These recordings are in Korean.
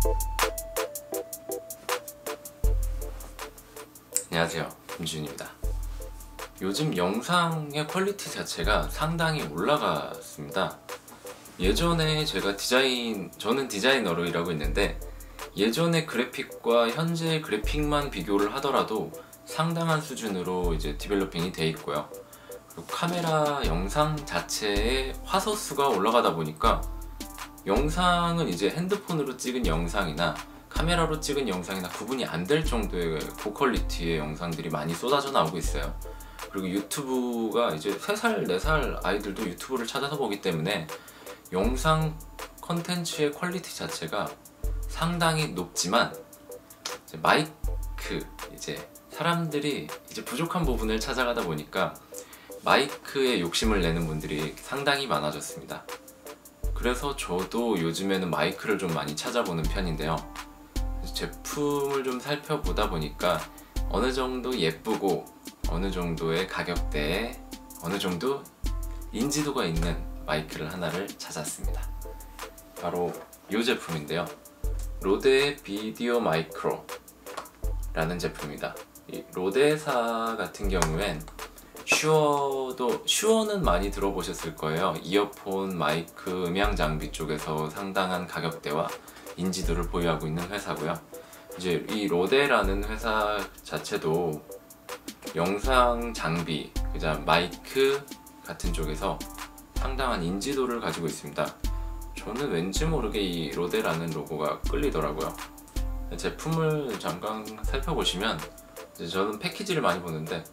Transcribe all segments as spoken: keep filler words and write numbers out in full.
안녕하세요, 김지윤입니다. 요즘 영상의 퀄리티 자체가 상당히 올라갔습니다. 예전에 제가 디자인, 저는 디자이너로 일하고 있는데 예전의 그래픽과 현재 그래픽만 비교를 하더라도 상당한 수준으로 이제 디벨로핑이 돼 있고요. 그리고 카메라 영상 자체의 화소수가 올라가다 보니까 영상은 이제 핸드폰으로 찍은 영상이나 카메라로 찍은 영상이나 구분이 안 될 정도의 고퀄리티의 영상들이 많이 쏟아져 나오고 있어요. 그리고 유튜브가 이제 세 살, 네 살 아이들도 유튜브를 찾아서 보기 때문에 영상 컨텐츠의 퀄리티 자체가 상당히 높지만 이제 마이크, 이제 사람들이 이제 부족한 부분을 찾아가다 보니까 마이크에 욕심을 내는 분들이 상당히 많아졌습니다. 그래서 저도 요즘에는 마이크를 좀 많이 찾아보는 편인데요. 제품을 좀 살펴보다 보니까 어느 정도 예쁘고 어느 정도의 가격대에 어느 정도 인지도가 있는 마이크를 하나를 찾았습니다. 바로 이 제품인데요. 로데의 비디오 마이크로 라는 제품입니다. 이 로데사 같은 경우엔 슈어도, 슈어는 많이 들어보셨을 거예요. 이어폰, 마이크, 음향 장비 쪽에서 상당한 가격대와 인지도를 보유하고 있는 회사고요. 이제 이 로데라는 회사 자체도 영상 장비, 그다음 마이크 같은 쪽에서 상당한 인지도를 가지고 있습니다. 저는 왠지 모르게 이 로데라는 로고가 끌리더라고요. 제품을 잠깐 살펴보시면 이제 저는 패키지를 많이 보는데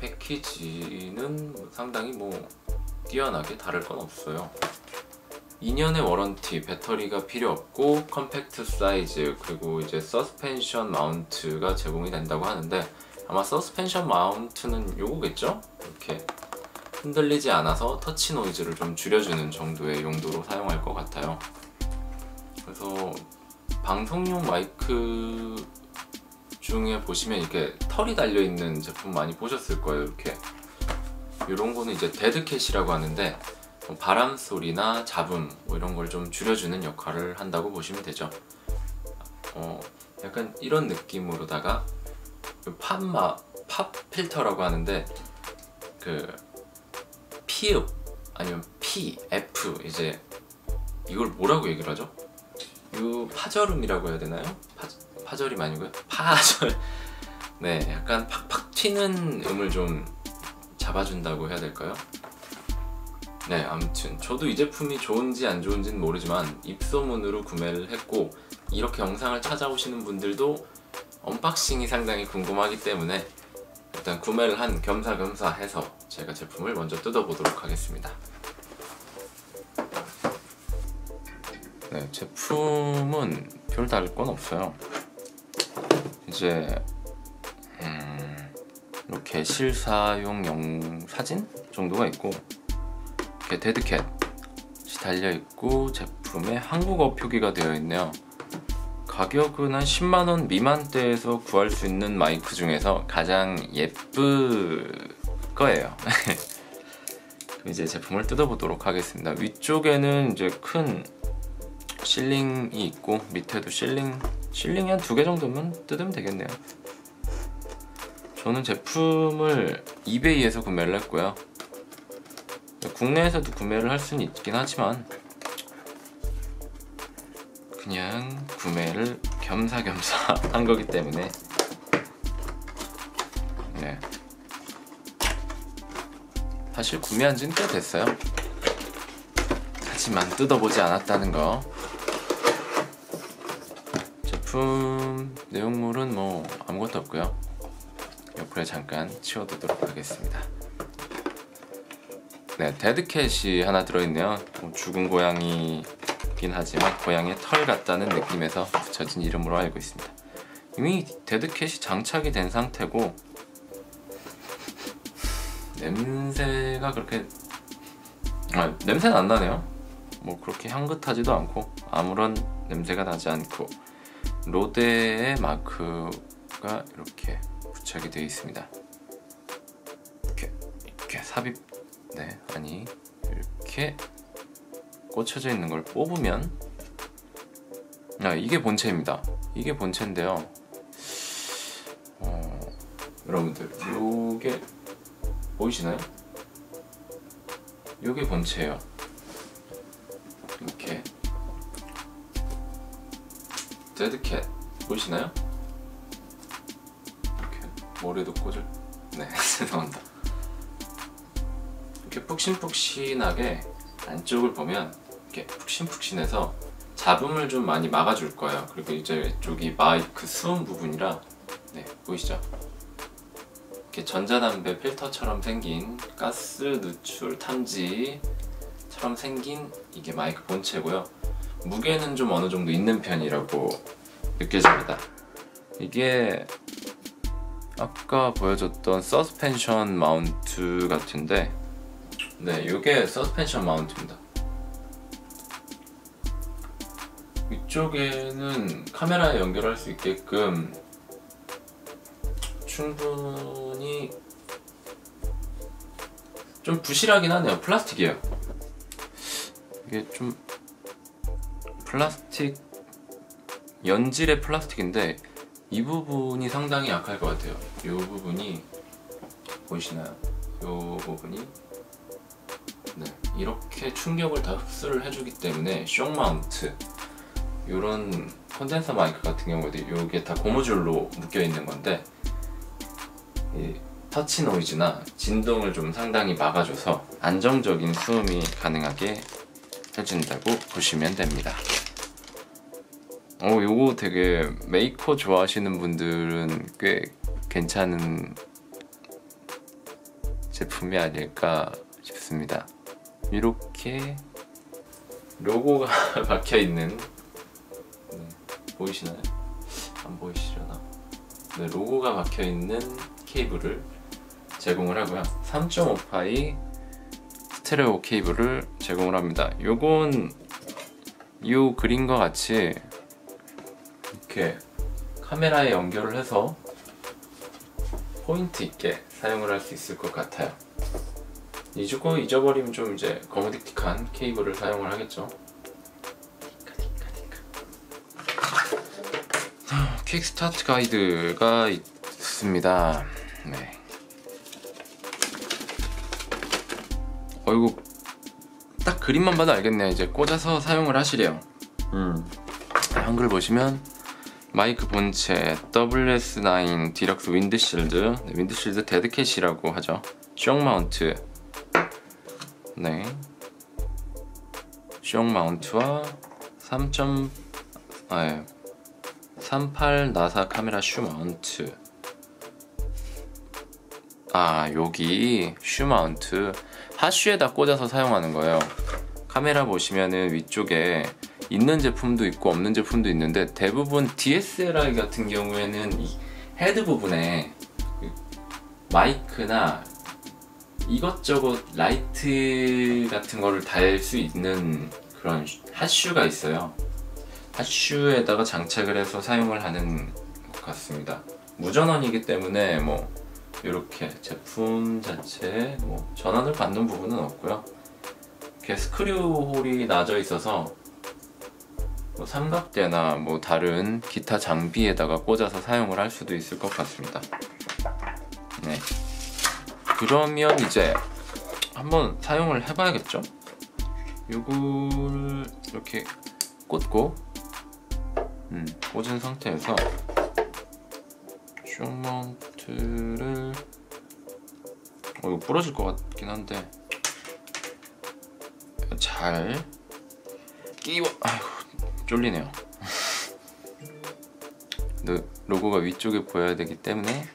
패키지는 상당히 뭐 뛰어나게 다를 건 없어요. 이 년의 워런티, 배터리가 필요 없고 컴팩트 사이즈, 그리고 이제 서스펜션 마운트가 제공이 된다고 하는데 아마 서스펜션 마운트는 요거겠죠? 이렇게 흔들리지 않아서 터치 노이즈를 좀 줄여주는 정도의 용도로 사용할 것 같아요. 그래서 방송용 마이크 중에 보시면 이렇게 털이 달려있는 제품 많이 보셨을 거예요. 이렇게 이런 거는 이제 데드캣이라고 하는데 바람 소리나 잡음 뭐 이런 걸 좀 줄여주는 역할을 한다고 보시면 되죠. 어, 약간 이런 느낌으로다가 팝마, 팝 필터라고 하는데 그 피읍 아니면 P, F, 이제 이걸 뭐라고 얘기를 하죠? 이 파절음이라고 해야 되나요? 파, 파절임 아니고요? 파절. 네, 약간 팍팍 튀는 음을 좀 잡아준다고 해야 될까요? 네, 아무튼 저도 이 제품이 좋은지 안 좋은지는 모르지만 입소문으로 구매를 했고 이렇게 영상을 찾아오시는 분들도 언박싱이 상당히 궁금하기 때문에 일단 구매를 한 겸사겸사 해서 제가 제품을 먼저 뜯어보도록 하겠습니다. 네, 제품은 별 다를 건 없어요. 이제 음, 이렇게 실사용 영 사진 정도가 있고 이렇게 데드캣이 달려있고 제품에 한국어 표기가 되어 있네요. 가격은 한 십만 원 미만대에서 구할 수 있는 마이크 중에서 가장 예쁠 거예요. 이제 제품을 뜯어보도록 하겠습니다. 위쪽에는 이제 큰 실링이 있고 밑에도 실링, 실링이 한 두 개 정도면 뜯으면 되겠네요. 저는 제품을 이베이에서 구매를 했고요. 국내에서도 구매를 할 수는 있긴 하지만 그냥 구매를 겸사겸사 한 거기 때문에 네. 사실 구매한 지는 꽤 됐어요. 하지만 뜯어보지 않았다는 거. 제품 내용물은 뭐 아무것도 없고요. 옆으로 잠깐 치워두도록 하겠습니다. 네, 데드캣이 하나 들어있네요. 죽은 고양이긴 하지만 고양이의 털 같다는 느낌에서 붙여진 이름으로 알고 있습니다. 이미 데드캣이 장착이 된 상태고 냄새가 그렇게 아, 냄새는 안 나네요. 뭐 그렇게 향긋하지도 않고 아무런 냄새가 나지 않고 로데의 마크가 이렇게 부착이 되어 있습니다. 이렇게, 이렇게 삽입, 네, 아니 이렇게 꽂혀져 있는 걸 뽑으면 아, 이게 본체입니다. 이게 본체인데요. 어, 여러분들 요게 보이시나요? 요게 본체예요. 이렇게 데드캣 보이시나요? 이렇게 머리도 꽂을 네 죄송합니다. 이렇게 푹신푹신하게 안쪽을 보면 이렇게 푹신푹신해서 잡음을 좀 많이 막아줄 거예요. 그리고 이제 이쪽이 마이크 수음 부분이라 네 보이시죠? 이렇게 전자담배 필터처럼 생긴 가스 누출 탐지처럼 생긴 이게 마이크 본체고요. 무게는 좀 어느 정도 있는 편이라고 느껴집니다. 이게 아까 보여줬던 서스펜션 마운트 같은데 네 이게 서스펜션 마운트입니다. 위쪽에는 카메라에 연결할 수 있게끔 충분히 좀 부실하긴 하네요. 플라스틱이에요. 이게 좀 플라스틱 연질의 플라스틱인데 이 부분이 상당히 약할 것 같아요. 이 부분이 보이시나요? 이 부분이 네, 이렇게 충격을 다 흡수를 해주기 때문에 쇼 마운트 이런 컨덴서 마이크 같은 경우에도 이게 다 고무줄로 묶여 있는 건데 이 터치 노이즈나 진동을 좀 상당히 막아줘서 안정적인 수음이 가능하게 해준다고 보시면 됩니다. 어, 요거 되게 메이커 좋아하시는 분들은 꽤 괜찮은 제품이 아닐까 싶습니다. 이렇게 로고가 박혀있는 네, 보이시나요? 안 보이시려나? 네, 로고가 박혀있는 케이블을 제공을 하고요. 삼 점 오 파이 스테레오 케이블을 제공을 합니다. 요건 이 그림과 같이 이렇게 카메라에 연결을 해서 포인트 있게 사용을 할 수 있을 것 같아요. 이거 잊어버리면 좀 이제 거무딕틱한 케이블을 사용을 하겠죠. 퀵 스타트 가이드가 있습니다. 네. 어 이거 딱 그림만 봐도 알겠네요. 이제 꽂아서 사용을 하시래요. 음. 한글 보시면 마이크 본체 더블유 에스 나인 디럭스 윈드실드 네, 윈드실드 데드캣이라고 하죠. 쇼 마운트 네, 쇼 마운트와 삼. 아, 예. 삼십팔 나사 카메라 슈 마운트. 아 여기 슈 마운트 핫슈에다 꽂아서 사용하는 거예요. 카메라 보시면은 위쪽에 있는 제품도 있고 없는 제품도 있는데 대부분 디에스엘알 같은 경우에는 이 헤드 부분에 마이크나 이것저것 라이트 같은 거를 달 수 있는 그런 핫슈가 있어요. 핫슈에다가 장착을 해서 사용을 하는 것 같습니다. 무전원이기 때문에 뭐 이렇게 제품 자체에 뭐 전원을 받는 부분은 없고요. 이렇게 스크류 홀이 나져 있어서 뭐 삼각대나 뭐 다른 기타 장비에다가 꽂아서 사용을 할 수도 있을 것 같습니다. 네. 그러면 이제 한번 사용을 해봐야겠죠? 요거를 이렇게 꽂고 음, 꽂은 상태에서 쇼 마운트를 어, 이거 부러질 것 같긴 한데 잘 끼워 아이고 쫄리네요. 로고가 위쪽에 보여야 되기 때문에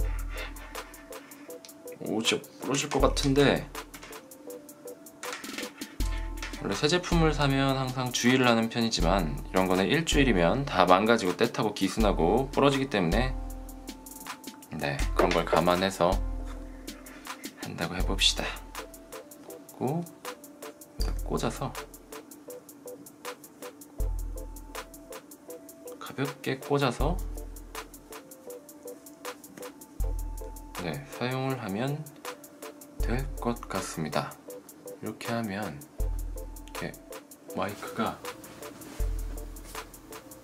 오 진짜 부러질 것 같은데 원래 새 제품을 사면 항상 주의를 하는 편이지만 이런 거는 일주일이면 다 망가지고 때타고 기순하고 부러지기 때문에 네 그런 걸 감안해서 한다고 해봅시다. 그리고 꽂아서 가볍게 꽂아서 네 사용을 하면 될 것 같습니다. 이렇게 하면 이렇게 마이크가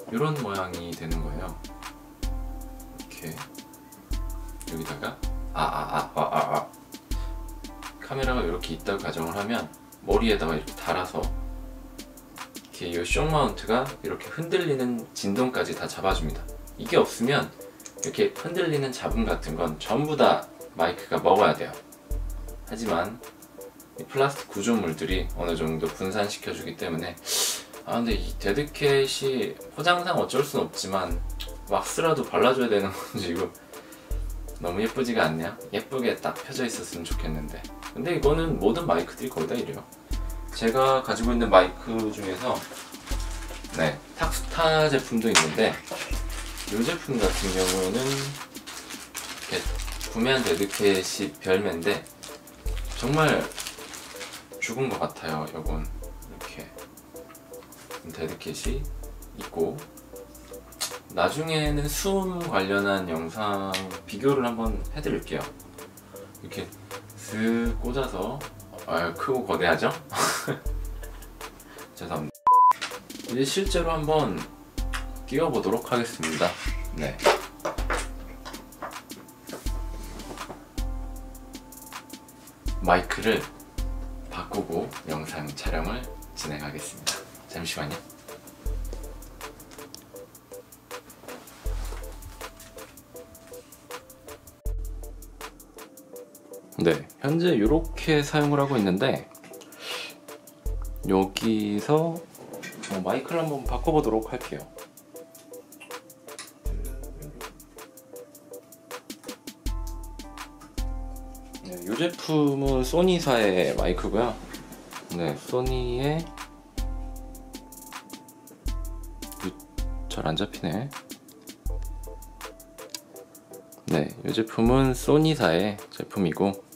이런 모양이 되는 거예요. 이렇게 여기다가 아아아아아 아, 아, 아. 카메라가 이렇게 있다고 가정을 하면 머리에다가 이렇게 달아서 이렇게 이 쇼 마운트가 이렇게 흔들리는 진동까지 다 잡아줍니다. 이게 없으면 이렇게 흔들리는 잡음 같은 건 전부 다 마이크가 먹어야 돼요. 하지만 이 플라스틱 구조물들이 어느 정도 분산시켜 주기 때문에 아 근데 이 데드캣이 포장상 어쩔 순 없지만 왁스라도 발라줘야 되는 건지 이거 너무 예쁘지가 않냐? 예쁘게 딱 펴져 있었으면 좋겠는데 근데 이거는 모든 마이크들이 거의 다 이래요. 제가 가지고 있는 마이크 중에서 네 탁스타 제품도 있는데 이 제품 같은 경우는 이렇게 구매한 데드캣이 별매인데 정말 죽은 것 같아요. 요건 이렇게 데드캣이 있고 나중에는 수음 관련한 영상 비교를 한번 해드릴게요. 이렇게 쓱 꽂아서 아 크고 거대하죠? 죄송합니다. 이제 실제로 한번 끼워보도록 하겠습니다. 네. 마이크를 바꾸고 영상 촬영을 진행하겠습니다. 잠시만요. 네, 현재 이렇게 사용을 하고 있는데 여기서 어, 마이크를 한번 바꿔보도록 할게요. 네, 이 제품은 소니사의 마이크고요. 네, 소니의 잘 안 잡히네. 네, 이 제품은 소니사의 제품이고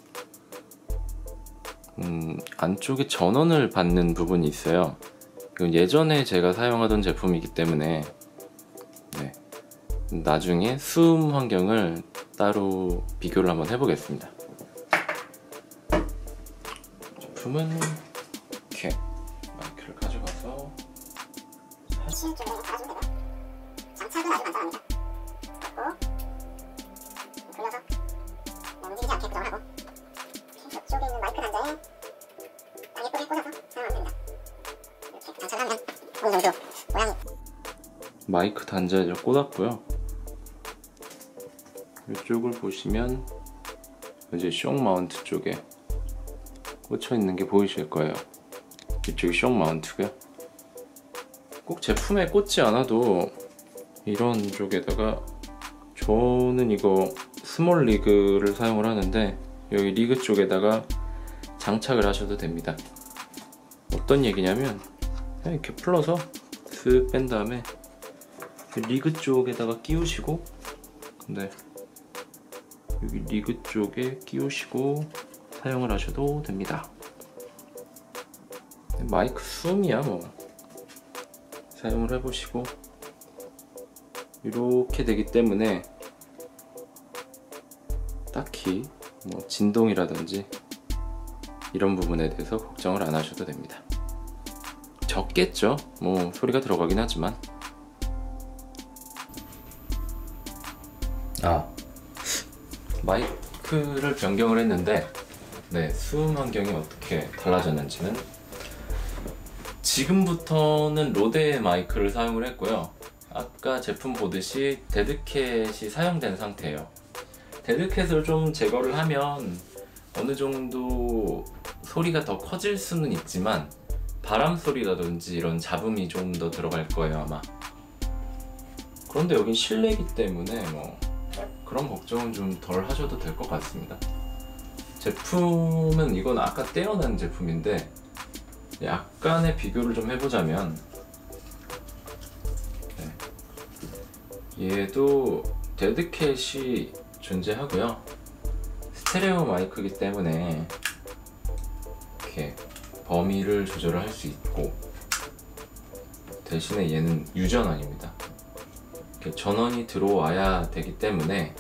음, 안쪽에 전원을 받는 부분이 있어요. 이건 예전에 제가 사용하던 제품이기 때문에 네, 나중에 수음 환경을 따로 비교를 한번 해보겠습니다. 제품은 이렇게 마이크를 가져가서 사실 좀 달아주면 되고요. 장착은 아주 간단합니다. 닫고 돌려서 움직이지 않게 고정을 하고 이쪽에 있는 마이크 단자에 딱 예쁘게 꽂아서 사용하면 됩니다. 이렇게 장착하면 어느 정도 모양이 마이크 단자에 꽂았고요. 이쪽을 보시면 이제 쇼 마운트 쪽에 꽂혀 있는 게 보이실 거예요. 이쪽이 쇼 마운트고요. 꼭 제품에 꽂지 않아도 이런 쪽에다가 저는 이거 스몰 리그를 사용을 하는데 여기 리그 쪽에다가 장착을 하셔도 됩니다. 어떤 얘기냐면 그냥 이렇게 풀러서 슥 뺀 다음에 리그 쪽에다가 끼우시고 근데 여기 리그 쪽에 끼우시고 사용을 하셔도 됩니다. 마이크 수음이야 뭐 사용을 해보시고 이렇게 되기 때문에 딱히 뭐 진동이라든지 이런 부분에 대해서 걱정을 안 하셔도 됩니다. 적겠죠? 뭐 소리가 들어가긴 하지만 아 마이크를 변경을 했는데 네 수음 환경이 어떻게 달라졌는지는 지금부터는 로데 마이크를 사용을 했고요. 아까 제품 보듯이 데드캣이 사용된 상태예요. 데드캣을 좀 제거를 하면 어느 정도 소리가 더 커질 수는 있지만 바람 소리라든지 이런 잡음이 좀 더 들어갈 거예요 아마. 그런데 여긴 실내이기 때문에 뭐 그런 걱정은 좀 덜 하셔도 될 것 같습니다. 제품은 이건 아까 떼어난 제품인데 약간의 비교를 좀 해보자면 네. 얘도 데드캣이 존재하고요. 스테레오 마이크이기 때문에 이렇게 범위를 조절을 할 수 있고 대신에 얘는 유전원입니다. 이렇게 전원이 들어와야 되기 때문에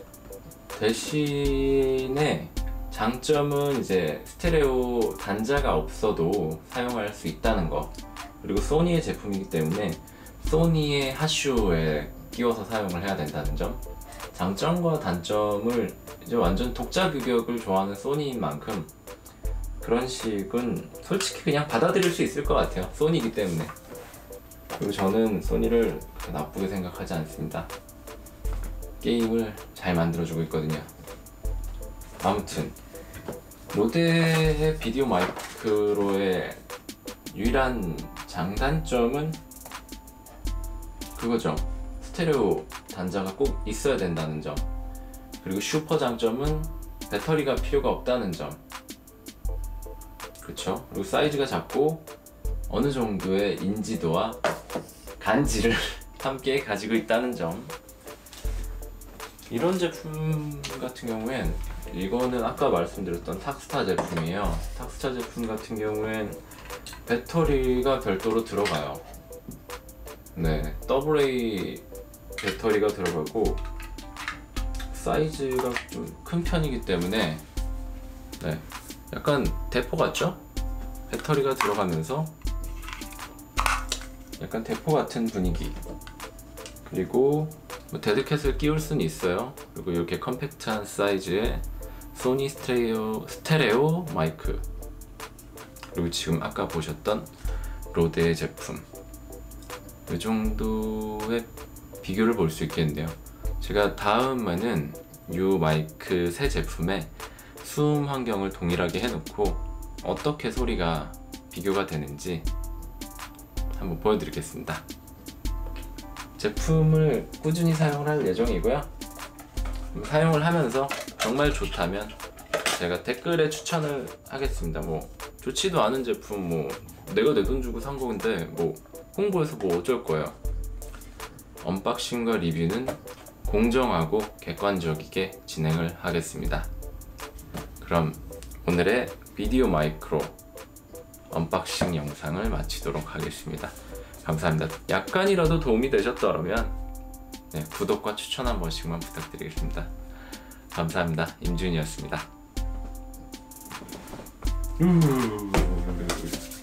대신에 장점은 이제 스테레오 단자가 없어도 사용할 수 있다는 거. 그리고 소니의 제품이기 때문에 소니의 핫슈에 끼워서 사용을 해야 된다는 점, 장점과 단점을 이제 완전 독자 규격을 좋아하는 소니인 만큼 그런 식은 솔직히 그냥 받아들일 수 있을 것 같아요. 소니이기 때문에. 그리고 저는 소니를 그렇게 나쁘게 생각하지 않습니다. 게임을 잘 만들어주고 있거든요. 아무튼 로데의 비디오 마이크로의 유일한 장단점은 그거죠. 스테레오 단자가 꼭 있어야 된다는 점. 그리고 슈퍼 장점은 배터리가 필요가 없다는 점. 그렇죠. 그리고 사이즈가 작고 어느 정도의 인지도와 간지를 함께 가지고 있다는 점. 이런 제품 같은 경우엔 이거는 아까 말씀드렸던 탁스타 제품이에요. 탁스타 제품 같은 경우엔 배터리가 별도로 들어가요. 네, 더블 에이 배터리가 들어가고 사이즈가 좀 큰 편이기 때문에 네, 약간 대포 같죠? 배터리가 들어가면서 약간 대포 같은 분위기. 그리고 뭐 데드캣을 끼울 수는 있어요. 그리고 이렇게 컴팩트한 사이즈의 소니 스테레오, 스테레오 마이크. 그리고 지금 아까 보셨던 로데의 제품. 이 정도의 비교를 볼 수 있겠는데요. 제가 다음에는 이 마이크 새 제품에 수음 환경을 동일하게 해놓고 어떻게 소리가 비교가 되는지 한번 보여드리겠습니다. 제품을 꾸준히 사용을 할 예정이고요. 사용을 하면서 정말 좋다면 제가 댓글에 추천을 하겠습니다. 뭐 좋지도 않은 제품, 뭐 내가 내 돈 주고 산 건데 뭐 홍보해서 뭐 어쩔 거예요. 언박싱과 리뷰는 공정하고 객관적이게 진행을 하겠습니다. 그럼 오늘의 비디오 마이크로 언박싱 영상을 마치도록 하겠습니다. 감사합니다. 약간이라도 도움이 되셨더라면 네, 구독과 추천 한 번씩만 부탁드리겠습니다. 감사합니다. 임준이었습니다.